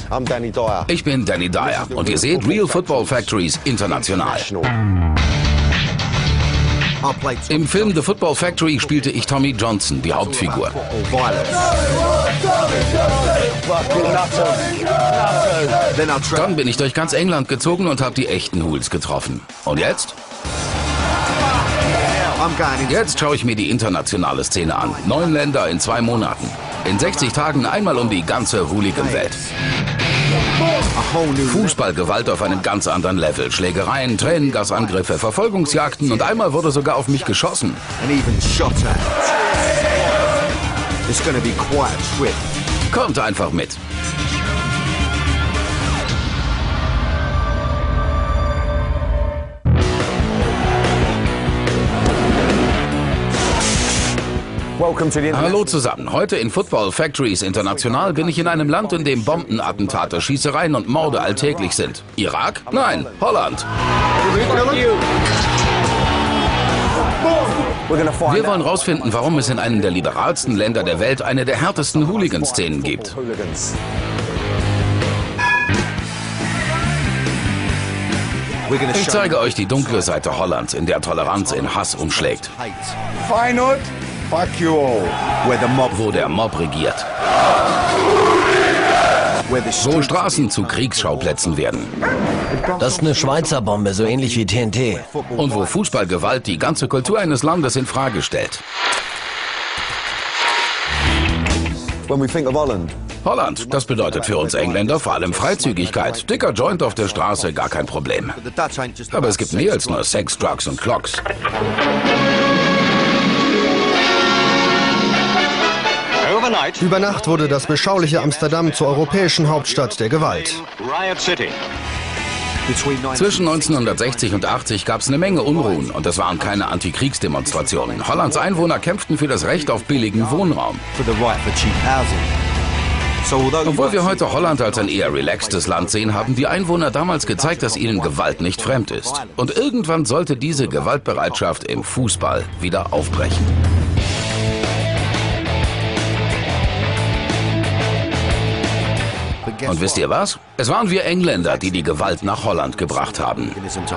Ich bin Danny Dyer und ihr seht Real Football Factories International. Im Film The Football Factory spielte ich Tommy Johnson, die Hauptfigur. Dann bin ich durch ganz England gezogen und habe die echten Hools getroffen. Und jetzt? Jetzt schaue ich mir die internationale Szene an. 9 Länder in 2 Monaten. In 60 Tagen einmal um die ganze Hooligan-Welt. Fußballgewalt auf einem ganz anderen Level. Schlägereien, Tränengasangriffe, Verfolgungsjagden und einmal wurde sogar auf mich geschossen. Kommt einfach mit. Hallo zusammen. Heute in Football Factories International bin ich in einem Land, in dem Bombenattentate, Schießereien und Morde alltäglich sind. Irak? Nein, Holland. Wir wollen herausfinden, warum es in einem der liberalsten Länder der Welt eine der härtesten Hooligan-Szenen gibt. Ich zeige euch die dunkle Seite Hollands, in der Toleranz in Hass umschlägt. Wo der Mob regiert. Wo Straßen zu Kriegsschauplätzen werden. Das ist eine Schweizer Bombe, so ähnlich wie TNT. Und wo Fußballgewalt die ganze Kultur eines Landes in Frage stellt. Holland, das bedeutet für uns Engländer vor allem Freizügigkeit. Dicker Joint auf der Straße, gar kein Problem. Aber es gibt mehr als nur Sex, Drugs und Clocks. Über Nacht wurde das beschauliche Amsterdam zur europäischen Hauptstadt der Gewalt. Zwischen 1960 und 80 gab es eine Menge Unruhen und es waren keine Antikriegsdemonstrationen. Hollands Einwohner kämpften für das Recht auf billigen Wohnraum. Obwohl wir heute Holland als ein eher relaxtes Land sehen, haben die Einwohner damals gezeigt, dass ihnen Gewalt nicht fremd ist. Und irgendwann sollte diese Gewaltbereitschaft im Fußball wieder aufbrechen. Und wisst ihr was? Es waren wir Engländer, die die Gewalt nach Holland gebracht haben.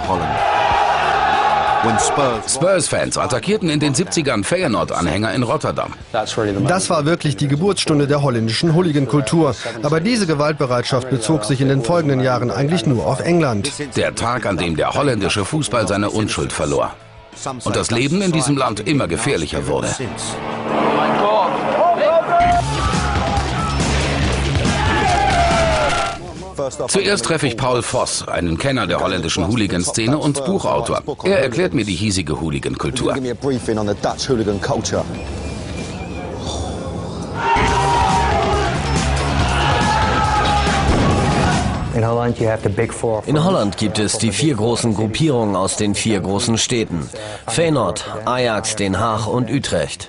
Spurs-Fans attackierten in den 70ern Feyenoord-Anhänger in Rotterdam. Das war wirklich die Geburtsstunde der holländischen Hooligan-Kultur. Aber diese Gewaltbereitschaft bezog sich in den folgenden Jahren eigentlich nur auf England. Der Tag, an dem der holländische Fußball seine Unschuld verlor. Und das Leben in diesem Land immer gefährlicher wurde. Zuerst treffe ich Paul Voss, einen Kenner der holländischen Hooligan-Szene und Buchautor. Er erklärt mir die hiesige Hooligan-Kultur. In Holland gibt es die 4 großen Gruppierungen aus den 4 großen Städten. Feyenoord, Ajax, Den Haag und Utrecht.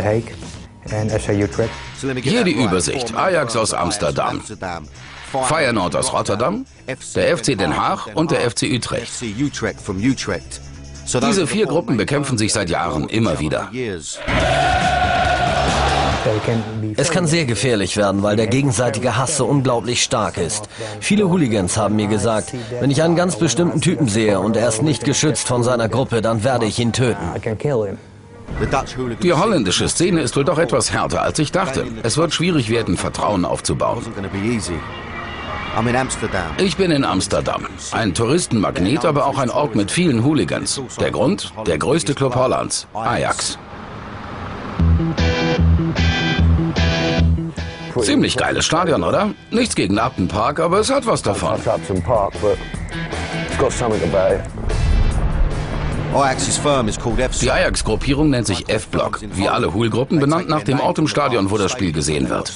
Hier die Übersicht. Ajax aus Amsterdam. Feyenoord aus Rotterdam, der FC Den Haag und der FC Utrecht. Diese 4 Gruppen bekämpfen sich seit Jahren immer wieder. Es kann sehr gefährlich werden, weil der gegenseitige Hass so unglaublich stark ist. Viele Hooligans haben mir gesagt, wenn ich einen ganz bestimmten Typen sehe und er ist nicht geschützt von seiner Gruppe, dann werde ich ihn töten. Die holländische Szene ist wohl doch etwas härter, als ich dachte. Es wird schwierig werden, Vertrauen aufzubauen. Ich bin in Amsterdam. Ein Touristenmagnet, aber auch ein Ort mit vielen Hooligans. Der Grund? Der größte Club Hollands, Ajax. Ziemlich geiles Stadion, oder? Nichts gegen Upton Park, aber es hat was davon. Die Ajax-Gruppierung nennt sich F-Block, wie alle Hool-Gruppen, benannt nach dem Ort im Stadion, wo das Spiel gesehen wird.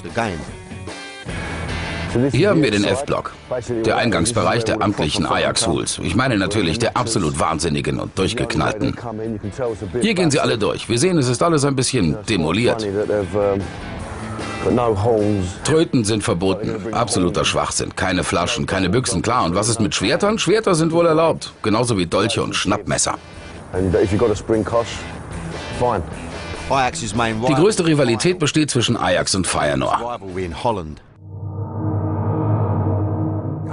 Hier haben wir den F-Block, der Eingangsbereich der amtlichen Ajax-Hools. Ich meine natürlich der absolut Wahnsinnigen und Durchgeknallten. Hier gehen sie alle durch. Wir sehen, es ist alles ein bisschen demoliert. Tröten sind verboten. Absoluter Schwachsinn. Keine Flaschen, keine Büchsen, klar. Und was ist mit Schwertern? Schwerter sind wohl erlaubt. Genauso wie Dolche und Schnappmesser. Die größte Rivalität besteht zwischen Ajax und Feyenoord.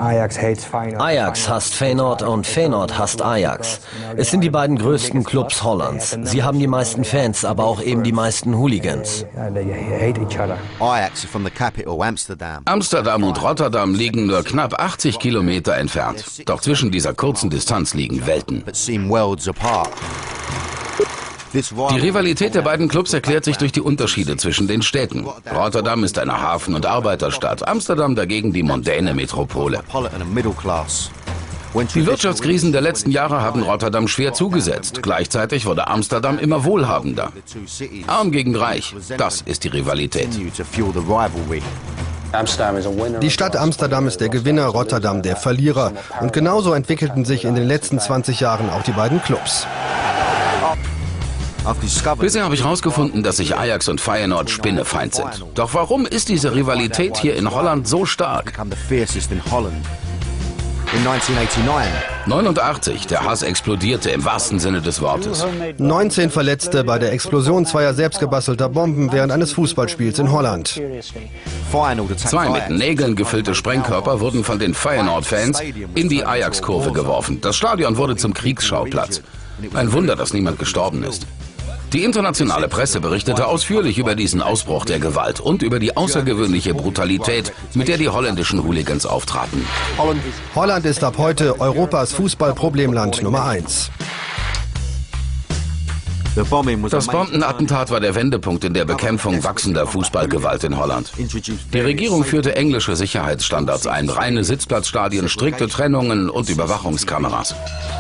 Ajax hasst Feyenoord und Feyenoord hasst Ajax. Es sind die beiden größten Clubs Hollands. Sie haben die meisten Fans, aber auch eben die meisten Hooligans. Amsterdam und Rotterdam liegen nur knapp 80 Kilometer entfernt. Doch zwischen dieser kurzen Distanz liegen Welten. Die Rivalität der beiden Clubs erklärt sich durch die Unterschiede zwischen den Städten. Rotterdam ist eine Hafen- und Arbeiterstadt, Amsterdam dagegen die mondäne Metropole. Die Wirtschaftskrisen der letzten Jahre haben Rotterdam schwer zugesetzt. Gleichzeitig wurde Amsterdam immer wohlhabender. Arm gegen Reich, das ist die Rivalität. Die Stadt Amsterdam ist der Gewinner, Rotterdam der Verlierer. Und genauso entwickelten sich in den letzten 20 Jahren auch die beiden Clubs. Bisher habe ich herausgefunden, dass sich Ajax und Feyenoord spinnefeind sind. Doch warum ist diese Rivalität hier in Holland so stark? 1989, der Hass explodierte im wahrsten Sinne des Wortes. 19 Verletzte bei der Explosion zweier selbstgebastelter Bomben während eines Fußballspiels in Holland. 2 mit Nägeln gefüllte Sprengkörper wurden von den Feyenoord-Fans in die Ajax-Kurve geworfen. Das Stadion wurde zum Kriegsschauplatz. Ein Wunder, dass niemand gestorben ist. Die internationale Presse berichtete ausführlich über diesen Ausbruch der Gewalt und über die außergewöhnliche Brutalität, mit der die holländischen Hooligans auftraten. Holland ist ab heute Europas Fußballproblemland Nummer 1. Das Bombenattentat war der Wendepunkt in der Bekämpfung wachsender Fußballgewalt in Holland. Die Regierung führte englische Sicherheitsstandards ein, reine Sitzplatzstadien, strikte Trennungen und Überwachungskameras.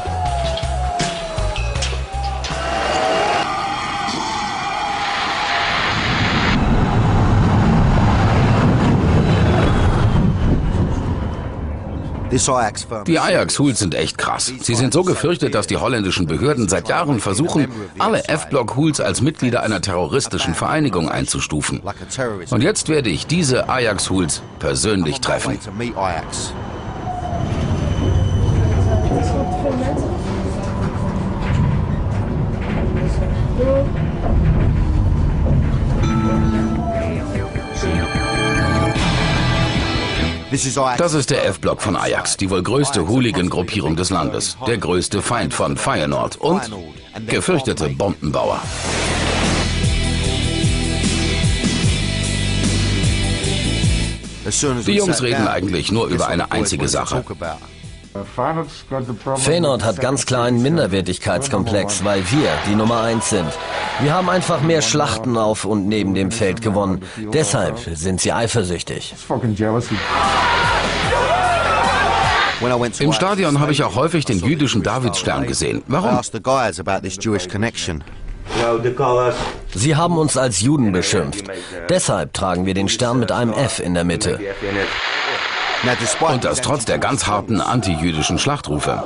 Die Ajax-Hools sind echt krass. Sie sind so gefürchtet, dass die holländischen Behörden seit Jahren versuchen, alle F-Block-Hools als Mitglieder einer terroristischen Vereinigung einzustufen. Und jetzt werde ich diese Ajax-Hools persönlich treffen. Das ist der F-Block von Ajax, die wohl größte Hooligan-Gruppierung des Landes, der größte Feind von Feyenoord und gefürchtete Bombenbauer. Die Jungs reden eigentlich nur über eine einzige Sache. Feyenoord hat ganz klar einen Minderwertigkeitskomplex, weil wir die Nummer 1 sind. Wir haben einfach mehr Schlachten auf und neben dem Feld gewonnen. Deshalb sind sie eifersüchtig. Im Stadion habe ich auch häufig den jüdischen Davidstern gesehen. Warum? Sie haben uns als Juden beschimpft. Deshalb tragen wir den Stern mit einem F in der Mitte. Und das trotz der ganz harten anti-jüdischen Schlachtrufe.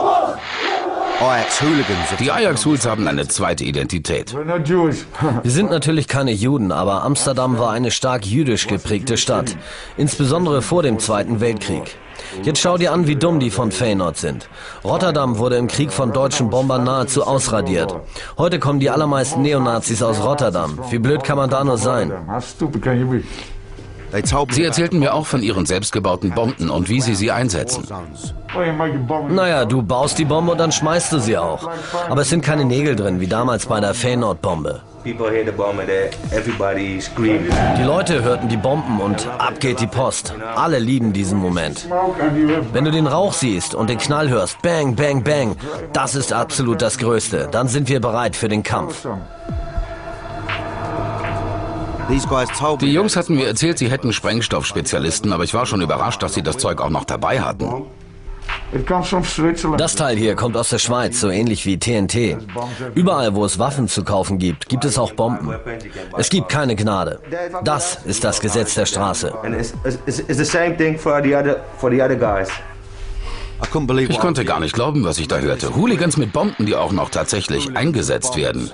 Die Ajax-Hools haben eine zweite Identität. Wir sind natürlich keine Juden, aber Amsterdam war eine stark jüdisch geprägte Stadt. Insbesondere vor dem Zweiten Weltkrieg. Jetzt schau dir an, wie dumm die von Feyenoord sind. Rotterdam wurde im Krieg von deutschen Bombern nahezu ausradiert. Heute kommen die allermeisten Neonazis aus Rotterdam. Wie blöd kann man da nur sein? Sie erzählten mir auch von ihren selbstgebauten Bomben und wie sie einsetzen. Naja, du baust die Bombe und dann schmeißt du sie auch. Aber es sind keine Nägel drin, wie damals bei der Feyenoord-Bombe. Die Leute hörten die Bomben und ab geht die Post. Alle lieben diesen Moment. Wenn du den Rauch siehst und den Knall hörst, bang, bang, bang, das ist absolut das Größte. Dann sind wir bereit für den Kampf. Die Jungs hatten mir erzählt, sie hätten Sprengstoffspezialisten, aber ich war schon überrascht, dass sie das Zeug auch noch dabei hatten. Das Teil hier kommt aus der Schweiz, so ähnlich wie TNT. Überall, wo es Waffen zu kaufen gibt, gibt es auch Bomben. Es gibt keine Gnade. Das ist das Gesetz der Straße. Ich konnte gar nicht glauben, was ich da hörte. Hooligans mit Bomben, die auch noch tatsächlich eingesetzt werden.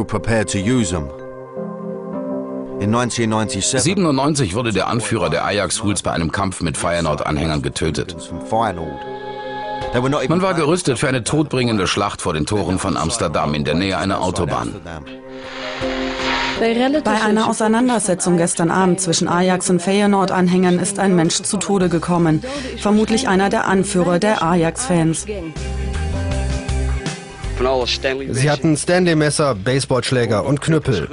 1997 wurde der Anführer der Ajax-Hools bei einem Kampf mit Feyenoord-Anhängern getötet. Man war gerüstet für eine todbringende Schlacht vor den Toren von Amsterdam in der Nähe einer Autobahn. Bei einer Auseinandersetzung gestern Abend zwischen Ajax und Feyenoord-Anhängern ist ein Mensch zu Tode gekommen. Vermutlich einer der Anführer der Ajax-Fans. Sie hatten Stanley-Messer, Baseballschläger und Knüppel.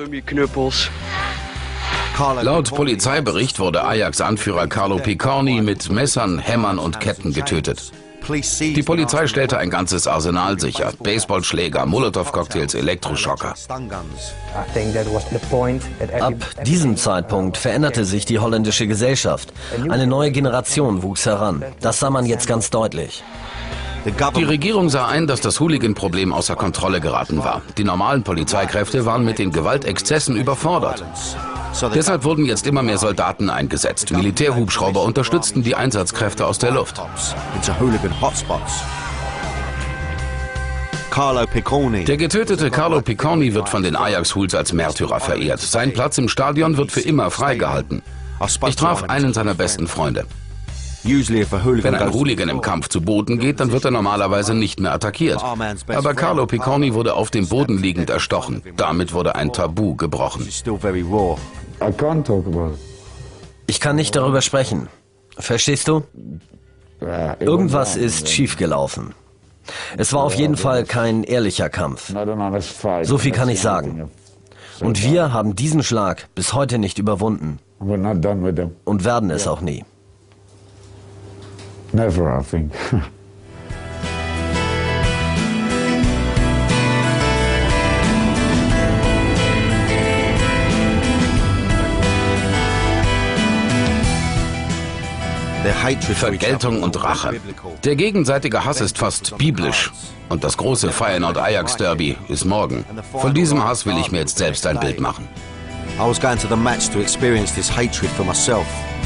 Laut Polizeibericht wurde Ajax-Anführer Carlo Picorni mit Messern, Hämmern und Ketten getötet. Die Polizei stellte ein ganzes Arsenal sicher. Baseballschläger, Molotow-Cocktails, Elektroschocker. Ab diesem Zeitpunkt veränderte sich die holländische Gesellschaft. Eine neue Generation wuchs heran. Das sah man jetzt ganz deutlich. Die Regierung sah ein, dass das Hooligan-Problem außer Kontrolle geraten war. Die normalen Polizeikräfte waren mit den Gewaltexzessen überfordert. Deshalb wurden jetzt immer mehr Soldaten eingesetzt. Militärhubschrauber unterstützten die Einsatzkräfte aus der Luft. Der getötete Carlo Picorni wird von den Ajax-Hools als Märtyrer verehrt. Sein Platz im Stadion wird für immer freigehalten. Ich traf einen seiner besten Freunde. Wenn ein Hooligan im Kampf zu Boden geht, dann wird er normalerweise nicht mehr attackiert. Aber Carlo Picorni wurde auf dem Boden liegend erstochen. Damit wurde ein Tabu gebrochen. Ich kann nicht darüber sprechen. Verstehst du? Irgendwas ist schiefgelaufen. Es war auf jeden Fall kein ehrlicher Kampf. So viel kann ich sagen. Und wir haben diesen Schlag bis heute nicht überwunden. Und werden es auch nie. Never, I think. Vergeltung und Rache. Der gegenseitige Hass ist fast biblisch. Und das große Feyenoord-Ajax-Derby ist morgen. Von diesem Hass will ich mir jetzt selbst ein Bild machen. I was going to the match to experience this hatred for myself.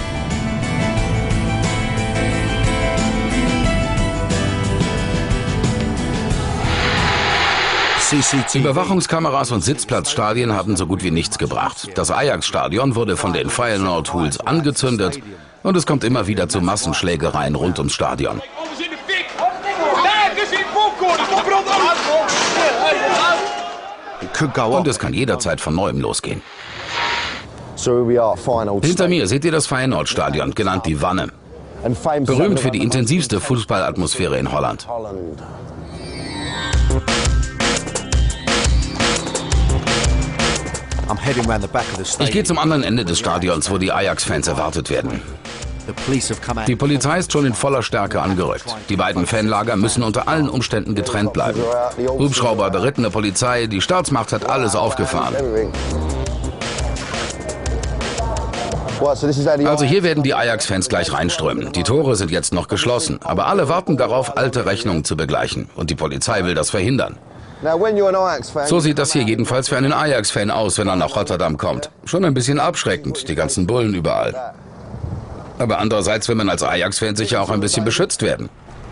Überwachungskameras und Sitzplatzstadien haben so gut wie nichts gebracht. Das Ajax-Stadion wurde von den Feyenoord-Hools angezündet und es kommt immer wieder zu Massenschlägereien rund ums Stadion. Und es kann jederzeit von neuem losgehen. Hinter mir seht ihr das Feyenoord-Stadion, genannt die Wanne. Berühmt für die intensivste Fußballatmosphäre in Holland. Ich gehe zum anderen Ende des Stadions, wo die Ajax-Fans erwartet werden. Die Polizei ist schon in voller Stärke angerückt. Die beiden Fanlager müssen unter allen Umständen getrennt bleiben. Hubschrauber, berittene Polizei, die Staatsmacht hat alles aufgefahren. Also hier werden die Ajax-Fans gleich reinströmen. Die Tore sind jetzt noch geschlossen, aber alle warten darauf, alte Rechnungen zu begleichen. Und die Polizei will das verhindern. So sieht das hier jedenfalls für einen Ajax-Fan aus, wenn er nach Rotterdam kommt. Schon ein bisschen abschreckend, die ganzen Bullen überall. Aber andererseits will man als Ajax-Fan sicher auch ein bisschen beschützt werden.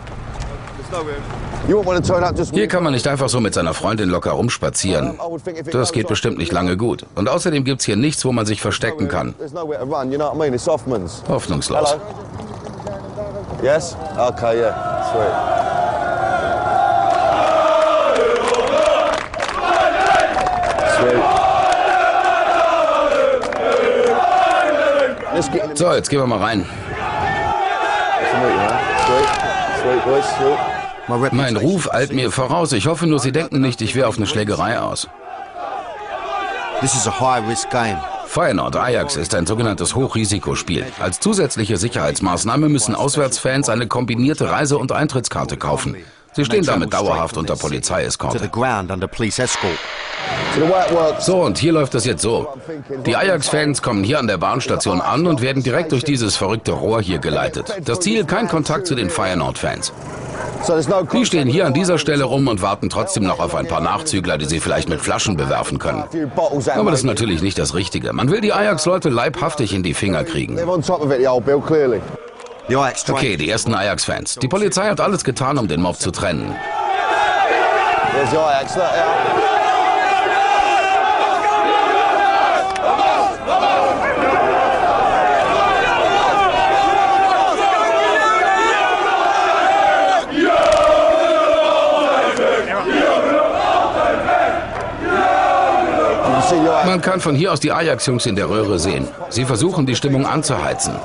Hier kann man nicht einfach so mit seiner Freundin locker rumspazieren. Das geht bestimmt nicht lange gut. Und außerdem gibt's hier nichts, wo man sich verstecken kann. Hoffnungslos. Yes? Okay, yeah. Sweet. So, jetzt gehen wir mal rein. Mein Ruf eilt mir voraus. Ich hoffe nur, Sie denken nicht, ich wäre auf eine Schlägerei aus. Feyenoord Ajax ist ein sogenanntes Hochrisikospiel. Als zusätzliche Sicherheitsmaßnahme müssen Auswärtsfans eine kombinierte Reise- und Eintrittskarte kaufen. Sie stehen damit dauerhaft unter Polizeieskorte. So, und hier läuft es jetzt so. Die Ajax-Fans kommen hier an der Bahnstation an und werden direkt durch dieses verrückte Rohr hier geleitet. Das Ziel, kein Kontakt zu den Feyenoord-Fans. Die stehen hier an dieser Stelle rum und warten trotzdem noch auf ein paar Nachzügler, die sie vielleicht mit Flaschen bewerfen können. Aber das ist natürlich nicht das Richtige. Man will die Ajax-Leute leibhaftig in die Finger kriegen. Okay, die ersten Ajax-Fans. Die Polizei hat alles getan, um den Mob zu trennen. Man kann von hier aus die Ajax-Jungs in der Röhre sehen. Sie versuchen, die Stimmung anzuheizen.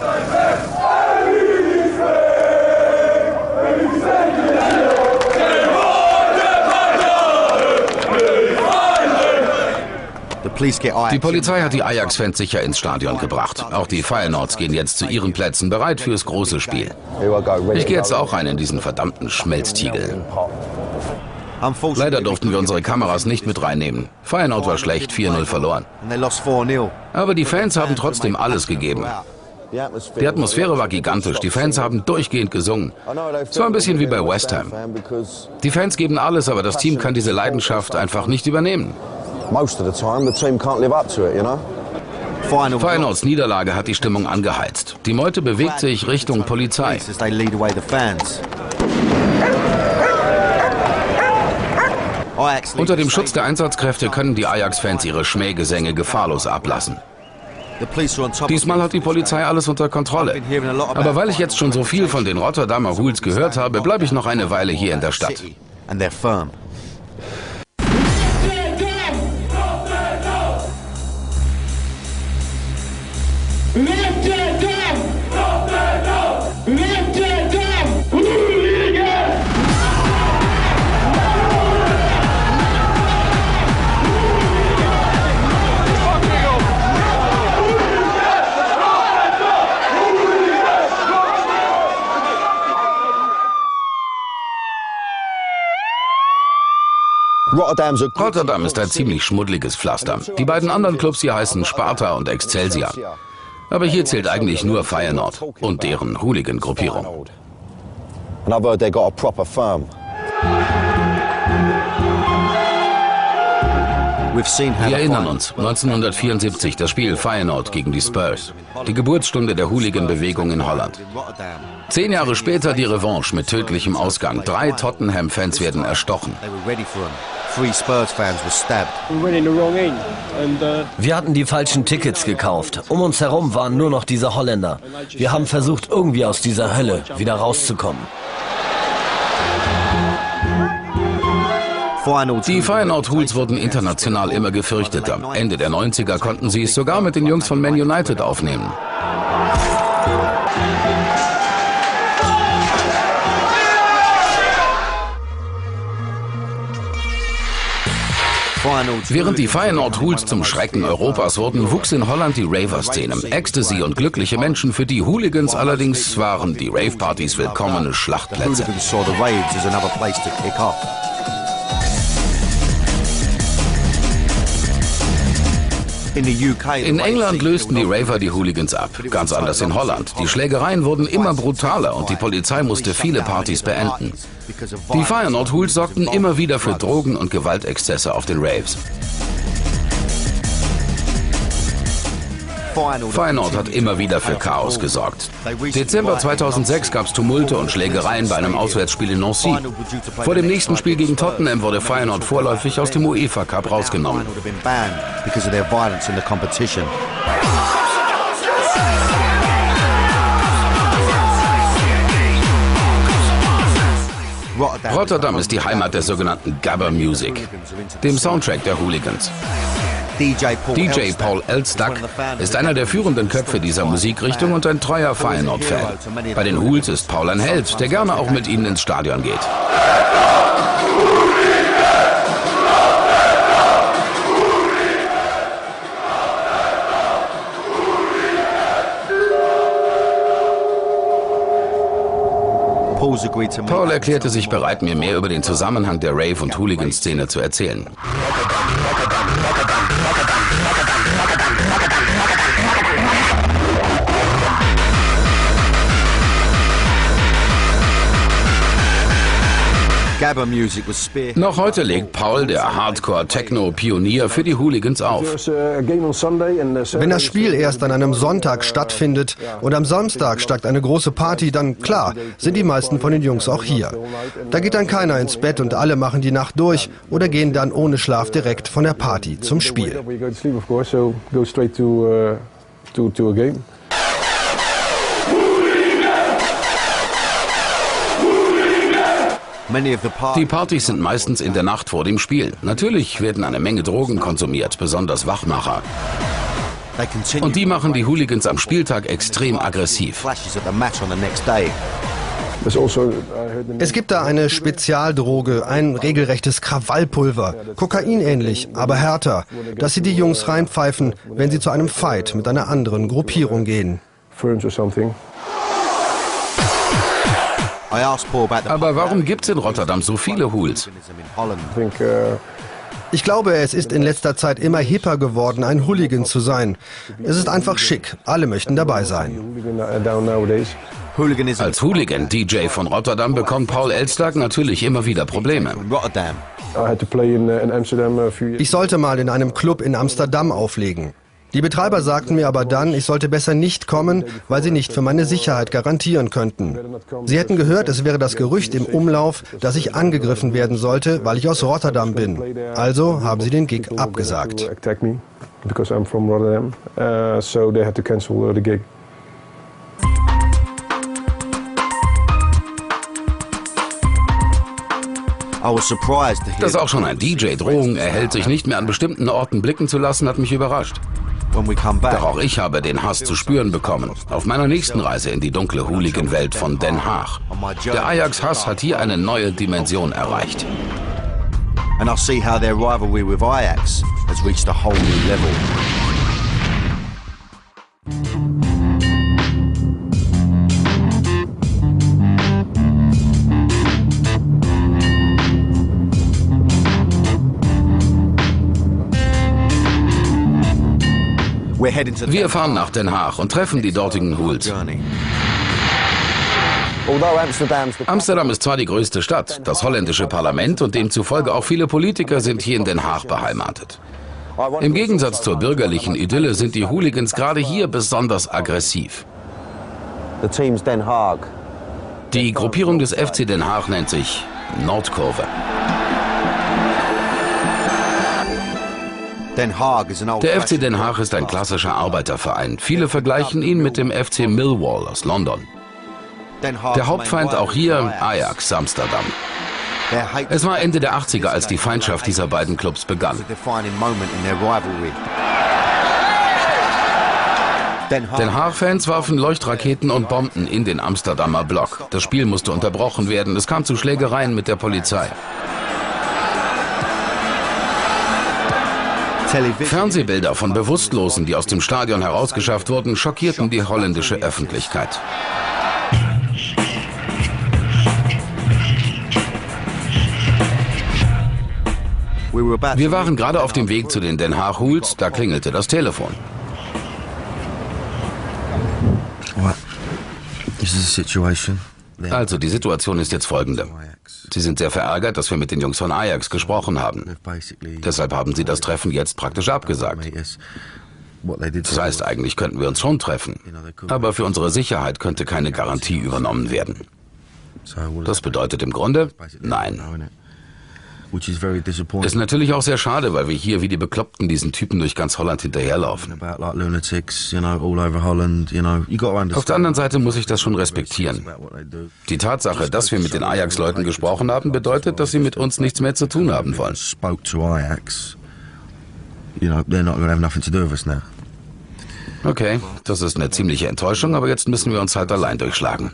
Die Polizei hat die Ajax-Fans sicher ins Stadion gebracht. Auch die Feyenoords gehen jetzt zu ihren Plätzen, bereit fürs große Spiel. Ich gehe jetzt auch rein in diesen verdammten Schmelztiegel. Leider durften wir unsere Kameras nicht mit reinnehmen. Feyenoord war schlecht, 4-0 verloren. Aber die Fans haben trotzdem alles gegeben. Die Atmosphäre war gigantisch, die Fans haben durchgehend gesungen. Es war ein bisschen wie bei West Ham. Die Fans geben alles, aber das Team kann diese Leidenschaft einfach nicht übernehmen. Feyenoords Niederlage hat die Stimmung angeheizt. Die Meute bewegt sich Richtung Polizei. Unter dem Schutz der Einsatzkräfte können die Ajax-Fans ihre Schmähgesänge gefahrlos ablassen. Diesmal hat die Polizei alles unter Kontrolle. Aber weil ich jetzt schon so viel von den Rotterdamer Hools gehört habe, bleibe ich noch eine Weile hier in der Stadt. Rotterdam ist ein ziemlich schmuddeliges Pflaster. Die beiden anderen Clubs hier heißen Sparta und Excelsior. Aber hier zählt eigentlich nur Feyenoord und deren Hooligan-Gruppierung. Wir erinnern uns, 1974, das Spiel Feyenoord gegen die Spurs. Die Geburtsstunde der Hooligan-Bewegung in Holland. 10 Jahre später die Revanche mit tödlichem Ausgang. 3 Tottenham-Fans werden erstochen. Wir hatten die falschen Tickets gekauft. Um uns herum waren nur noch diese Holländer. Wir haben versucht, irgendwie aus dieser Hölle wieder rauszukommen. Die Feyenoord Hools wurden international immer gefürchteter. Ende der 90er konnten sie es sogar mit den Jungs von Man United aufnehmen. Während die Feyenoord Hools zum Schrecken Europas wurden, wuchs in Holland die Raver-Szene. Ecstasy und glückliche Menschen, für die Hooligans allerdings waren die Rave-Partys willkommene Schlachtplätze. In England lösten die Raver die Hooligans ab. Ganz anders in Holland. Die Schlägereien wurden immer brutaler und die Polizei musste viele Partys beenden. Die Feyenoord Hools sorgten immer wieder für Drogen- und Gewaltexzesse auf den Raves. Feyenoord hat immer wieder für Chaos gesorgt. Dezember 2006 gab es Tumulte und Schlägereien bei einem Auswärtsspiel in Nancy. Vor dem nächsten Spiel gegen Tottenham wurde Feyenoord vorläufig aus dem UEFA Cup rausgenommen. Rotterdam ist die Heimat der sogenannten Gabber Music, dem Soundtrack der Hooligans. DJ Paul Elstak ist einer der führenden Köpfe dieser Musikrichtung und ein treuer Feyenoord-Fan. Bei den Hools ist Paul ein Held, der gerne auch mit ihnen ins Stadion geht. Paul erklärte sich bereit, mir mehr über den Zusammenhang der Rave- und Hooligan-Szene zu erzählen. Noch heute legt Paul, der Hardcore-Techno-Pionier, für die Hooligans auf. Wenn das Spiel erst an einem Sonntag stattfindet und am Samstag steigt eine große Party, dann klar, sind die meisten von den Jungs auch hier. Da geht dann keiner ins Bett und alle machen die Nacht durch oder gehen dann ohne Schlaf direkt von der Party zum Spiel. Die Partys sind meistens in der Nacht vor dem Spiel. Natürlich werden eine Menge Drogen konsumiert, besonders Wachmacher. Und die machen die Hooligans am Spieltag extrem aggressiv. Es gibt da eine Spezialdroge, ein regelrechtes Krawallpulver, kokainähnlich, aber härter, das sie die Jungs reinpfeifen, wenn sie zu einem Fight mit einer anderen Gruppierung gehen. Aber warum gibt es in Rotterdam so viele Hools? Ich glaube, es ist in letzter Zeit immer hipper geworden, ein Hooligan zu sein. Es ist einfach schick. Alle möchten dabei sein. Als Hooligan-DJ von Rotterdam bekommt Paul Elstag natürlich immer wieder Probleme. Ich sollte mal in einem Club in Amsterdam auflegen. Die Betreiber sagten mir aber dann, ich sollte besser nicht kommen, weil sie nicht für meine Sicherheit garantieren könnten. Sie hätten gehört, es wäre das Gerücht im Umlauf, dass ich angegriffen werden sollte, weil ich aus Rotterdam bin. Also haben sie den Gig abgesagt. Dass auch schon ein DJ Drohungen erhält, sich nicht mehr an bestimmten Orten blicken zu lassen, hat mich überrascht. Doch auch ich habe den Hass zu spüren bekommen. Auf meiner nächsten Reise in die dunkle Hooligan-Welt von Den Haag. Der Ajax-Hass hat hier eine neue Dimension erreicht. And I'll see how their rivalry with Ajax has reached a whole new level. Wir fahren nach Den Haag und treffen die dortigen Hools. Amsterdam ist zwar die größte Stadt, das holländische Parlament und demzufolge auch viele Politiker sind hier in Den Haag beheimatet. Im Gegensatz zur bürgerlichen Idylle sind die Hooligans gerade hier besonders aggressiv. Die Gruppierung des FC Den Haag nennt sich Nordkurve. Der FC Den Haag ist ein klassischer Arbeiterverein. Viele vergleichen ihn mit dem FC Millwall aus London. Der Hauptfeind auch hier, Ajax Amsterdam. Es war Ende der 80er, als die Feindschaft dieser beiden Clubs begann. Den Haag-Fans warfen Leuchtraketen und Bomben in den Amsterdamer Block. Das Spiel musste unterbrochen werden. Es kam zu Schlägereien mit der Polizei. Fernsehbilder von Bewusstlosen, die aus dem Stadion herausgeschafft wurden, schockierten die holländische Öffentlichkeit. Wir waren gerade auf dem Weg zu den Den Haag Hools, da klingelte das Telefon. Also, die Situation ist jetzt folgende. Sie sind sehr verärgert, dass wir mit den Jungs von Ajax gesprochen haben. Deshalb haben sie das Treffen jetzt praktisch abgesagt. Das heißt, eigentlich könnten wir uns schon treffen. Aber für unsere Sicherheit könnte keine Garantie übernommen werden. Das bedeutet im Grunde, nein. Ist natürlich auch sehr schade, weil wir hier wie die Bekloppten diesen Typen durch ganz Holland hinterherlaufen. Auf der anderen Seite muss ich das schon respektieren. Die Tatsache, dass wir mit den Ajax-Leuten gesprochen haben, bedeutet, dass sie mit uns nichts mehr zu tun haben wollen. Okay, das ist eine ziemliche Enttäuschung, aber jetzt müssen wir uns halt allein durchschlagen.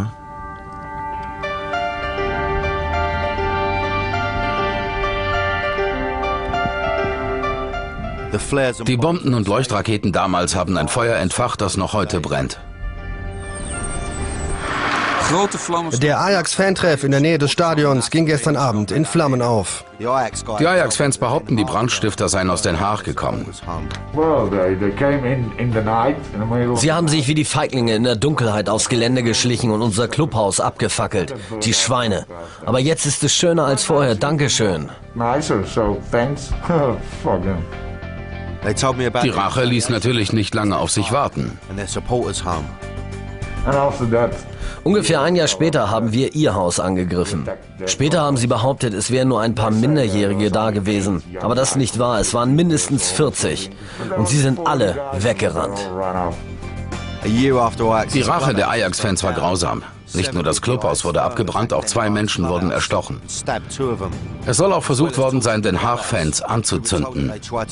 Die Bomben und Leuchtraketen damals haben ein Feuer entfacht, das noch heute brennt. Der Ajax-Fantreff in der Nähe des Stadions ging gestern Abend in Flammen auf. Die Ajax-Fans behaupten, die Brandstifter seien aus Den Haag gekommen. Sie haben sich wie die Feiglinge in der Dunkelheit aufs Gelände geschlichen und unser Clubhaus abgefackelt. Die Schweine. Aber jetzt ist es schöner als vorher. Dankeschön. Die Rache ließ natürlich nicht lange auf sich warten. Ungefähr ein Jahr später haben wir ihr Haus angegriffen. Später haben sie behauptet, es wären nur ein paar Minderjährige da gewesen. Aber das ist nicht wahr, es waren mindestens 40. Und sie sind alle weggerannt. Die Rache der Ajax-Fans war grausam. Nicht nur das Clubhaus wurde abgebrannt, auch 2 Menschen wurden erstochen. Es soll auch versucht worden sein, Den Haag-Fans anzuzünden.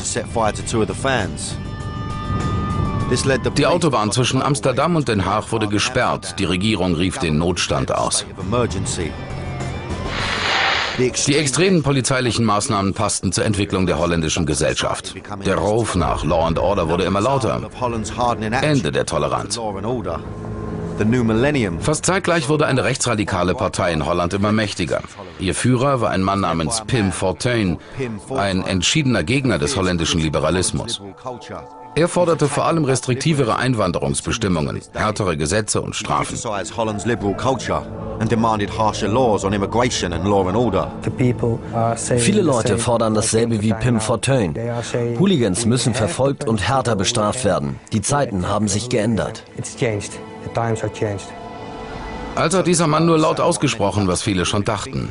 Die Autobahn zwischen Amsterdam und Den Haag wurde gesperrt. Die Regierung rief den Notstand aus. Die extremen polizeilichen Maßnahmen passten zur Entwicklung der holländischen Gesellschaft. Der Ruf nach Law and Order wurde immer lauter. Ende der Toleranz. Fast zeitgleich wurde eine rechtsradikale Partei in Holland immer mächtiger. Ihr Führer war ein Mann namens Pim Fortuyn, ein entschiedener Gegner des holländischen Liberalismus. Er forderte vor allem restriktivere Einwanderungsbestimmungen, härtere Gesetze und Strafen. Viele Leute fordern dasselbe wie Pim Fortuyn. Hooligans müssen verfolgt und härter bestraft werden. Die Zeiten haben sich geändert. Also hat dieser Mann nur laut ausgesprochen, was viele schon dachten.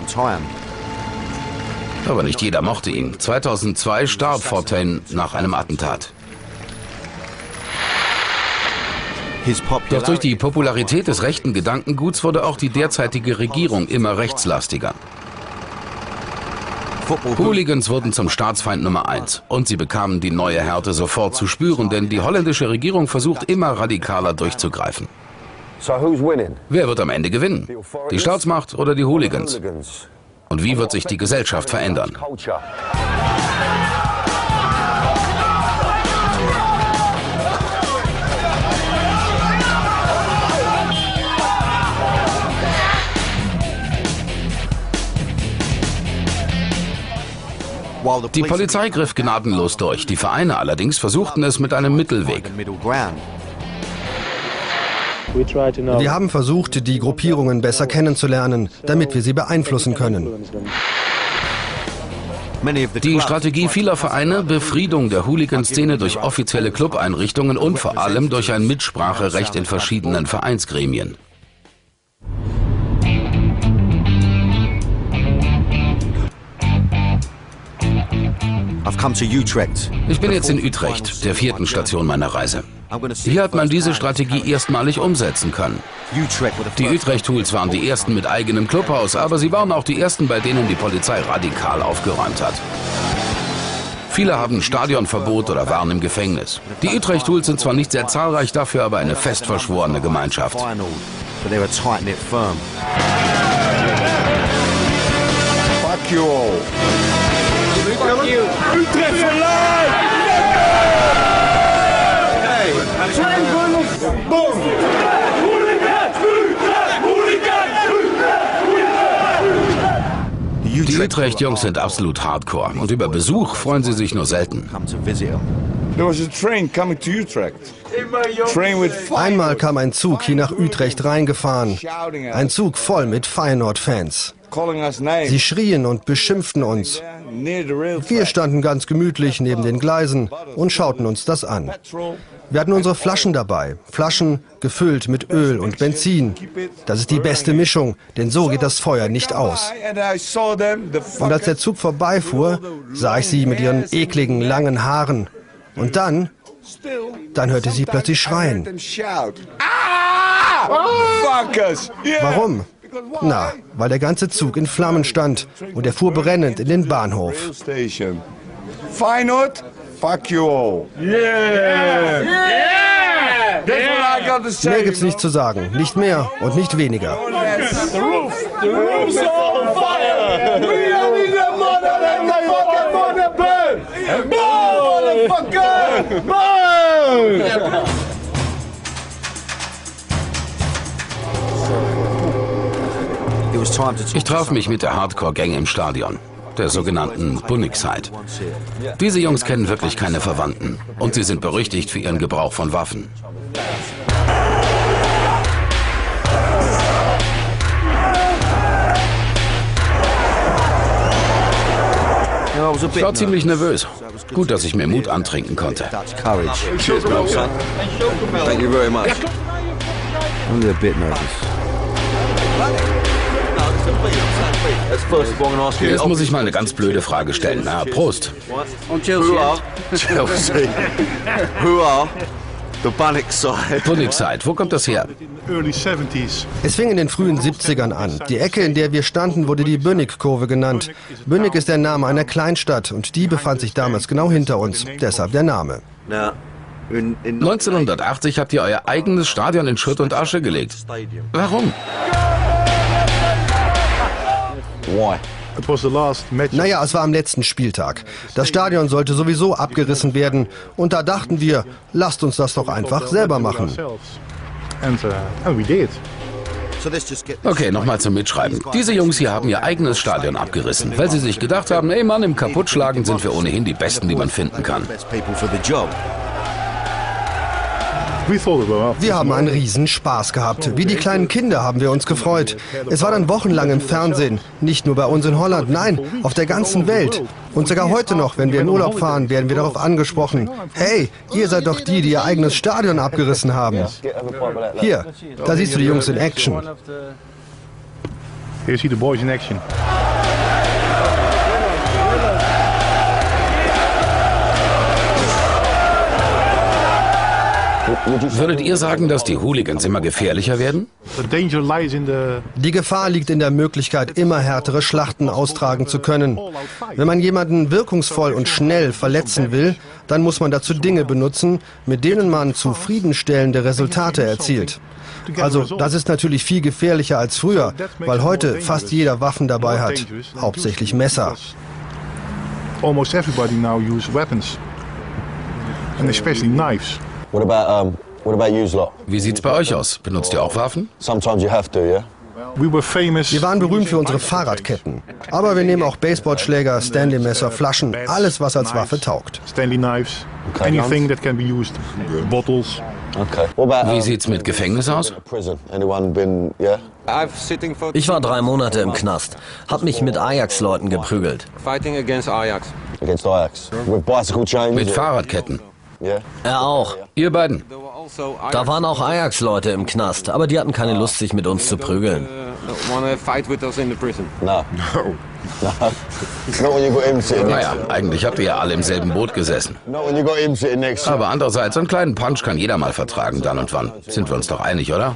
Aber nicht jeder mochte ihn. 2002 starb Fortuyn nach einem Attentat. Doch durch die Popularität des rechten Gedankenguts wurde auch die derzeitige Regierung immer rechtslastiger. Hooligans wurden zum Staatsfeind Nummer 1 und sie bekamen die neue Härte sofort zu spüren, denn die holländische Regierung versucht immer radikaler durchzugreifen. Wer wird am Ende gewinnen? Die Staatsmacht oder die Hooligans? Und wie wird sich die Gesellschaft verändern? Die Polizei griff gnadenlos durch. Die Vereine allerdings versuchten es mit einem Mittelweg. Wir haben versucht, die Gruppierungen besser kennenzulernen, damit wir sie beeinflussen können. Die Strategie vieler Vereine: Befriedung der Hooligan-Szene durch offizielle Clubeinrichtungen und vor allem durch ein Mitspracherecht in verschiedenen Vereinsgremien. Ich bin jetzt in Utrecht, der 4. Station meiner Reise. Hier hat man diese Strategie erstmalig umsetzen können. Die Utrecht-Tools waren die ersten mit eigenem Clubhaus, aber sie waren auch die ersten, bei denen die Polizei radikal aufgeräumt hat. Viele haben Stadionverbot oder waren im Gefängnis. Die Utrecht-Tools sind zwar nicht sehr zahlreich, dafür aber eine fest verschworene Gemeinschaft. Fuck you all. Fuck you. Utrecht for life! Hey, boom! Die Utrecht-Jungs sind absolut hardcore und über Besuch freuen sie sich nur selten. Einmal kam ein Zug hier nach Utrecht reingefahren. Ein Zug voll mit Feyenoord-Fans. Sie schrien und beschimpften uns. Wir standen ganz gemütlich neben den Gleisen und schauten uns das an. Wir hatten unsere Flaschen dabei. Flaschen gefüllt mit Öl und Benzin. Das ist die beste Mischung, denn so geht das Feuer nicht aus. Und als der Zug vorbeifuhr, sah ich sie mit ihren ekligen, langen Haaren. Und dann hörte sie plötzlich schreien. Warum? Na, weil der ganze Zug in Flammen stand und er fuhr brennend in den Bahnhof. Feyenoord, fuck you all. Yeah! Yeah! Mehr gibt's nicht zu sagen. Nicht mehr und nicht weniger. The roof's on fire! We are in the motherfucker! Burn! Motherfucker! Burn! Ich traf mich mit der Hardcore-Gang im Stadion, der sogenannten Bunningside. Diese Jungs kennen wirklich keine Verwandten und sie sind berüchtigt für ihren Gebrauch von Waffen. Ich war ziemlich nervös. Gut, dass ich mir Mut antrinken konnte. Cheers, bro, son. Thank you very much. I'm a bit nervous. Jetzt muss ich mal eine ganz blöde Frage stellen. Na, Prost. Who are Bunnickside, wo kommt das her? Es fing in den frühen 70ern an. Die Ecke, in der wir standen, wurde die Bunnik-Kurve genannt. Bunnik ist der Name einer Kleinstadt und die befand sich damals genau hinter uns. Deshalb der Name. 1980 habt ihr euer eigenes Stadion in Schutt und Asche gelegt. Warum? Naja, es war am letzten Spieltag. Das Stadion sollte sowieso abgerissen werden. Und da dachten wir, lasst uns das doch einfach selber machen. Okay, nochmal zum Mitschreiben. Diese Jungs hier haben ihr eigenes Stadion abgerissen, weil sie sich gedacht haben, ey Mann, im Kaputtschlagen sind wir ohnehin die Besten, die man finden kann. Wir haben einen riesen Spaß gehabt. Wie die kleinen Kinder haben wir uns gefreut. Es war dann wochenlang im Fernsehen. Nicht nur bei uns in Holland, nein, auf der ganzen Welt. Und sogar heute noch, wenn wir in Urlaub fahren, werden wir darauf angesprochen. Hey, ihr seid doch die ihr eigenes Stadion abgerissen haben. Hier, da siehst du die Jungs in Action. Here you see the boys in action. Würdet ihr sagen, dass die Hooligans immer gefährlicher werden? Die Gefahr liegt in der Möglichkeit, immer härtere Schlachten austragen zu können. Wenn man jemanden wirkungsvoll und schnell verletzen will, dann muss man dazu Dinge benutzen, mit denen man zufriedenstellende Resultate erzielt. Also das ist natürlich viel gefährlicher als früher, weil heute fast jeder Waffen dabei hat, hauptsächlich Messer. Almost everybody now uses weapons, and especially knives. What about you lot? Wie sieht's bei euch aus? Benutzt ihr auch Waffen? Sometimes you have to, yeah? Wir waren berühmt für unsere Fahrradketten. Aber wir nehmen auch Baseballschläger, Stanley-Messer, Flaschen, alles was als Waffe taugt. Stanley knives, anything that can be used, bottles. Okay. What about, Wie sieht's mit Gefängnis aus? prison? Anyone been, yeah? Ich war 3 Monate im Knast, hab mich mit Ajax-Leuten geprügelt. Against Ajax? With bicycle chains? Mit Fahrradketten. Yeah? Er auch. Ihr beiden. Da waren auch Ajax-Leute im Knast, aber die hatten keine Lust, sich mit uns zu prügeln. No. Not when you got him sitting next Naja, eigentlich habt ihr ja alle im selben Boot gesessen. Not when you got him sitting next to you. Aber andererseits, einen kleinen Punch kann jeder mal vertragen, dann und wann. Sind wir uns doch einig, oder?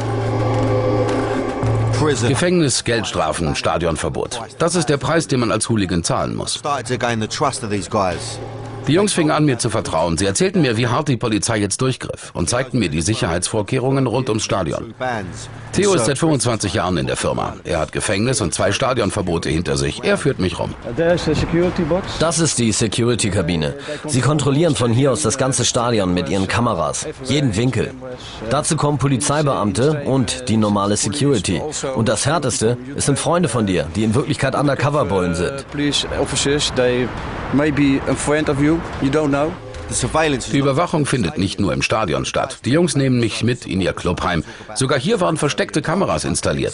Gefängnis, Geldstrafen, Stadionverbot. Das ist der Preis, den man als Hooligan zahlen muss. Die Jungs fingen an, mir zu vertrauen. Sie erzählten mir, wie hart die Polizei jetzt durchgriff und zeigten mir die Sicherheitsvorkehrungen rund ums Stadion. Theo ist seit 25 Jahren in der Firma. Er hat Gefängnis und 2 Stadionverbote hinter sich. Er führt mich rum. Das ist die Security-Kabine. Sie kontrollieren von hier aus das ganze Stadion mit ihren Kameras, jeden Winkel. Dazu kommen Polizeibeamte und die normale Security. Und das Härteste, es sind Freunde von dir, die in Wirklichkeit Undercover-Bullen sind. Die Überwachung findet nicht nur im Stadion statt. Die Jungs nehmen mich mit in ihr Club heim. Sogar hier waren versteckte Kameras installiert.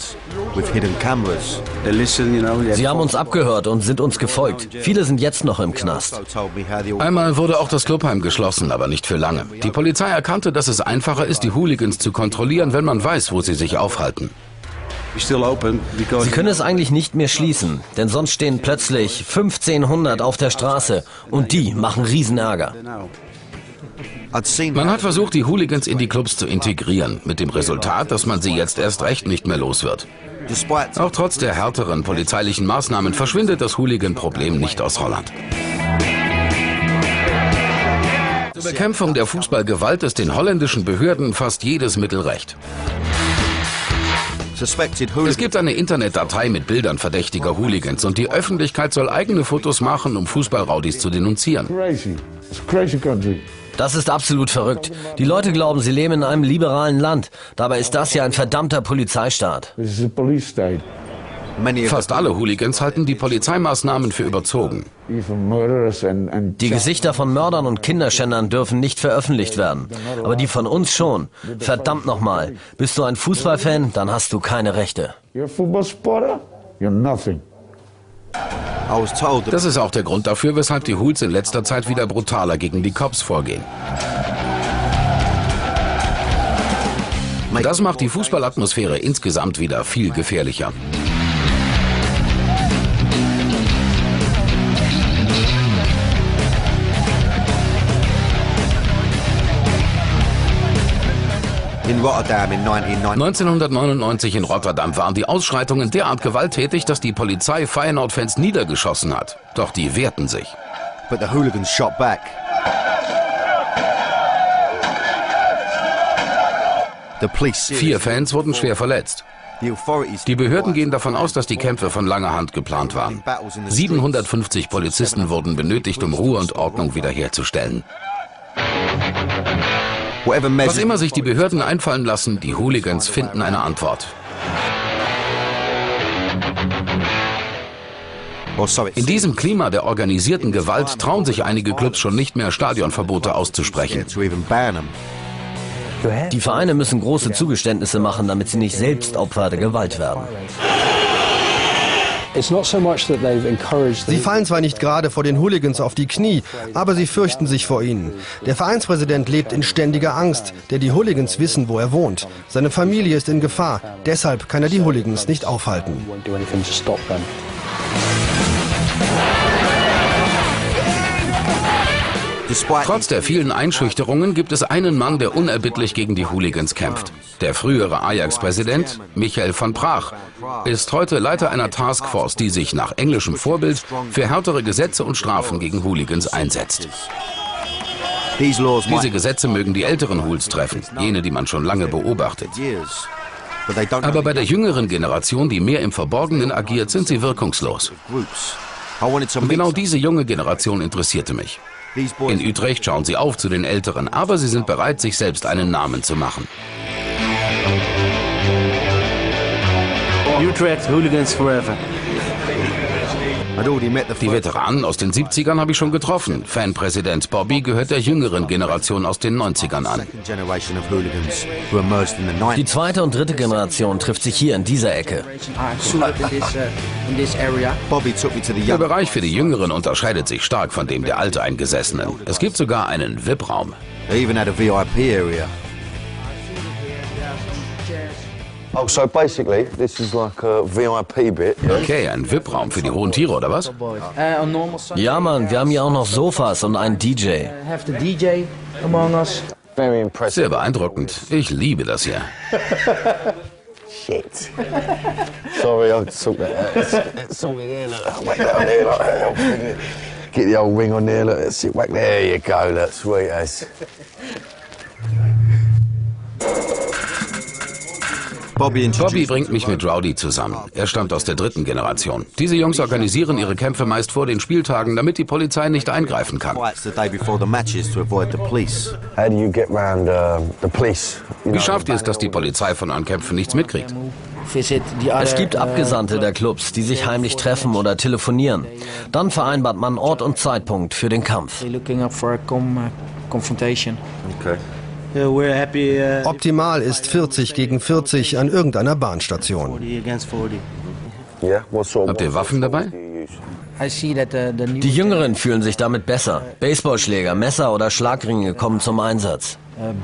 Sie haben uns abgehört und sind uns gefolgt. Viele sind jetzt noch im Knast. Einmal wurde auch das Clubheim geschlossen, aber nicht für lange. Die Polizei erkannte, dass es einfacher ist, die Hooligans zu kontrollieren, wenn man weiß, wo sie sich aufhalten. Sie können es eigentlich nicht mehr schließen, denn sonst stehen plötzlich 1500 auf der Straße und die machen Riesenärger. Man hat versucht, die Hooligans in die Clubs zu integrieren, mit dem Resultat, dass man sie jetzt erst recht nicht mehr los wird. Auch trotz der härteren polizeilichen Maßnahmen verschwindet das Hooligan-Problem nicht aus Holland. Zur Bekämpfung der Fußballgewalt ist den holländischen Behörden fast jedes Mittel recht. Es gibt eine Internetdatei mit Bildern verdächtiger Hooligans und die Öffentlichkeit soll eigene Fotos machen, um Fußballraudis zu denunzieren. Das ist absolut verrückt. Die Leute glauben, sie leben in einem liberalen Land. Dabei ist das ja ein verdammter Polizeistaat. Fast alle Hooligans halten die Polizeimaßnahmen für überzogen. Die Gesichter von Mördern und Kinderschändern dürfen nicht veröffentlicht werden. Aber die von uns schon. Verdammt nochmal. Bist du ein Fußballfan, dann hast du keine Rechte. Das ist auch der Grund dafür, weshalb die Hools in letzter Zeit wieder brutaler gegen die Cops vorgehen. Das macht die Fußballatmosphäre insgesamt wieder viel gefährlicher. 1999 in Rotterdam waren die Ausschreitungen derart gewalttätig, dass die Polizei Feyenoord-Fans niedergeschossen hat. Doch die wehrten sich. But the hooligans shot back. 4 Fans wurden schwer verletzt. Die Behörden gehen davon aus, dass die Kämpfe von langer Hand geplant waren. 750 Polizisten wurden benötigt, um Ruhe und Ordnung wiederherzustellen. Was immer sich die Behörden einfallen lassen, die Hooligans finden eine Antwort. In diesem Klima der organisierten Gewalt trauen sich einige Clubs schon nicht mehr, Stadionverbote auszusprechen. Die Vereine müssen große Zugeständnisse machen, damit sie nicht selbst Opfer der Gewalt werden. Sie fallen zwar nicht gerade vor den Hooligans auf die Knie, aber sie fürchten sich vor ihnen. Der Vereinspräsident lebt in ständiger Angst, denn die Hooligans wissen, wo er wohnt. Seine Familie ist in Gefahr, deshalb kann er die Hooligans nicht aufhalten. Trotz der vielen Einschüchterungen gibt es einen Mann, der unerbittlich gegen die Hooligans kämpft. Der frühere Ajax-Präsident Michael van Praag ist heute Leiter einer Taskforce, die sich nach englischem Vorbild für härtere Gesetze und Strafen gegen Hooligans einsetzt. Diese Gesetze mögen die älteren Hools treffen, jene, die man schon lange beobachtet. Aber bei der jüngeren Generation, die mehr im Verborgenen agiert, sind sie wirkungslos. Und genau diese junge Generation interessierte mich. In Utrecht schauen sie auf zu den Älteren, aber sie sind bereit, sich selbst einen Namen zu machen. Utrecht Hooligans Forever. Die Veteranen aus den 70ern habe ich schon getroffen. Fanpräsident Bobby gehört der jüngeren Generation aus den 90ern an. Die zweite und dritte Generation trifft sich hier in dieser Ecke. Der Bereich für die Jüngeren unterscheidet sich stark von dem der Alteingesessenen. Es gibt sogar einen VIP-Raum. Oh, so basically, this is like a VIP bit. Okay, ein VIP-Raum für die hohen Tiere, oder was? Ja, Mann, wir haben hier auch noch Sofas und einen DJ. Sehr beeindruckend. Ich liebe das hier. Shit. Sorry, I took that. Something there, look. Whack down there, like, get the old ring on there, look. That's it. Whack, there you go, look. Sweet as. Bobby bringt mich mit Rowdy zusammen. Er stammt aus der dritten Generation. Diese Jungs organisieren ihre Kämpfe meist vor den Spieltagen, damit die Polizei nicht eingreifen kann. Wie schafft ihr es, dass die Polizei von euren Kämpfen nichts mitkriegt? Es gibt Abgesandte der Clubs, die sich heimlich treffen oder telefonieren. Dann vereinbart man Ort und Zeitpunkt für den Kampf. Okay. Optimal ist 40 gegen 40 an irgendeiner Bahnstation. Habt ihr Waffen dabei? Die Jüngeren fühlen sich damit besser. Baseballschläger, Messer oder Schlagringe kommen zum Einsatz.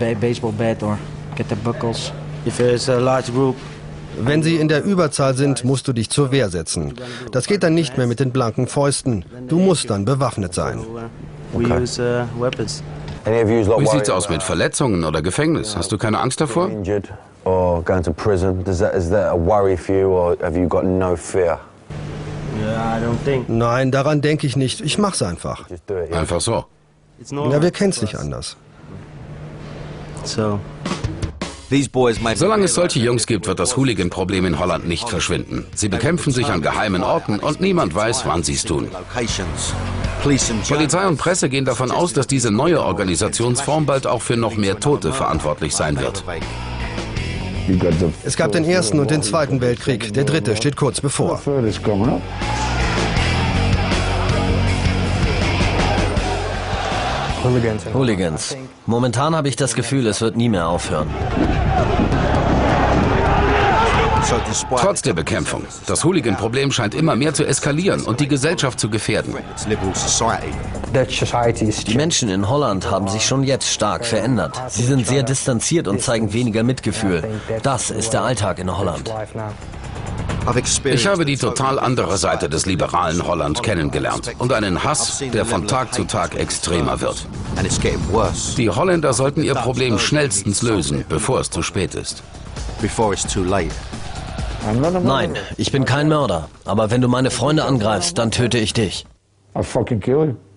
Wenn sie in der Überzahl sind, musst du dich zur Wehr setzen. Das geht dann nicht mehr mit den blanken Fäusten. Du musst dann bewaffnet sein. Okay. Wie sieht's aus mit Verletzungen oder Gefängnis? Hast du keine Angst davor? Nein, daran denke ich nicht. Ich mach's einfach. Einfach so. Ja, wir kennen's nicht anders. Solange es solche Jungs gibt, wird das Hooligan-Problem in Holland nicht verschwinden. Sie bekämpfen sich an geheimen Orten und niemand weiß, wann sie es tun. Polizei und Presse gehen davon aus, dass diese neue Organisationsform bald auch für noch mehr Tote verantwortlich sein wird. Es gab den Ersten und den Zweiten Weltkrieg. Der dritte steht kurz bevor. Hooligans. Momentan habe ich das Gefühl, es wird nie mehr aufhören. Trotz der Bekämpfung. Das Hooligan-Problem scheint immer mehr zu eskalieren und die Gesellschaft zu gefährden. Die Menschen in Holland haben sich schon jetzt stark verändert. Sie sind sehr distanziert und zeigen weniger Mitgefühl. Das ist der Alltag in Holland. Ich habe die total andere Seite des liberalen Holland kennengelernt und einen Hass, der von Tag zu Tag extremer wird. Die Holländer sollten ihr Problem schnellstens lösen, bevor es zu spät ist. Nein, ich bin kein Mörder. Aber wenn du meine Freunde angreifst, dann töte ich dich. I'll fucking kill you.